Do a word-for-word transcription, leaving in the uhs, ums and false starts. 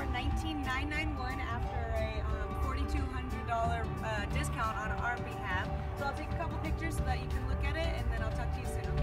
for nineteen thousand nine hundred ninety-one after a um, forty-two hundred dollar uh, discount on our behalf. So I'll take a couple pictures so that you can look at it, and then I'll talk to you soon. Okay?